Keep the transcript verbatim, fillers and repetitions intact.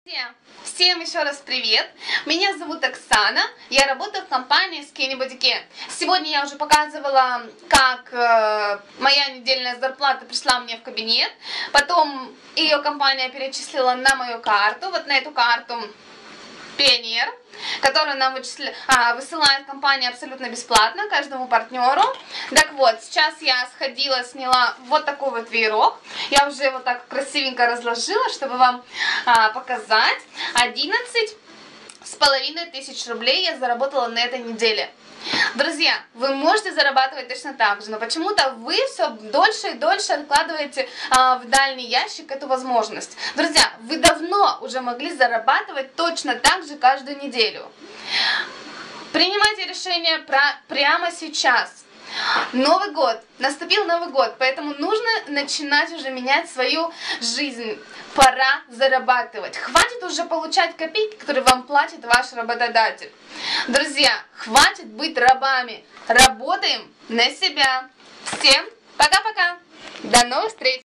Всем, всем еще раз привет! Меня зовут Оксана, я работаю в компании Skinny Body Care. Сегодня я уже показывала, как э, моя недельная зарплата пришла мне в кабинет. Потом ее компания перечислила на мою карту, вот на эту карту Пионер, которую нам вычисля... а, высылает компания абсолютно бесплатно каждому партнеру. Так вот, сейчас я сходила, сняла вот такой вот веерок. Я уже его так красивенько разложила, чтобы вам а, показать. одиннадцать с половиной тысяч рублей я заработала на этой неделе. Друзья, вы можете зарабатывать точно так же, но почему-то вы все дольше и дольше откладываете а, в дальний ящик эту возможность. Друзья, вы давно уже могли зарабатывать точно так же каждую неделю. Принимайте решение про, прямо сейчас. Новый год, наступил Новый год, поэтому нужно начинать уже менять свою жизнь. Пора зарабатывать. Хватит уже получать копейки, которые вам платит ваш работодатель. Друзья, хватит быть рабами. Работаем на себя. Всем пока-пока. До новых встреч.